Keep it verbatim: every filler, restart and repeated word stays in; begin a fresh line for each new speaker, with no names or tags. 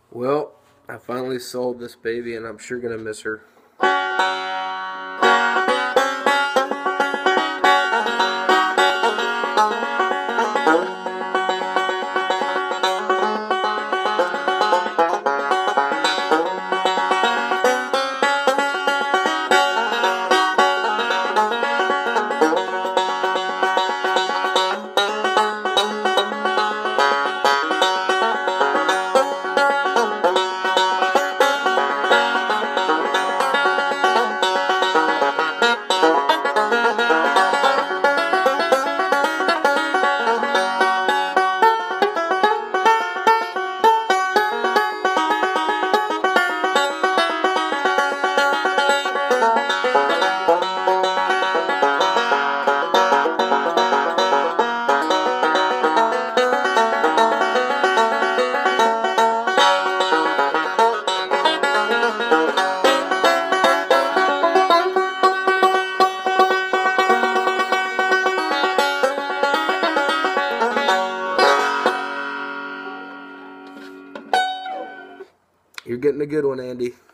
Well, I finally sold this baby and I'm sure gonna miss her. You're getting a good one, Andy.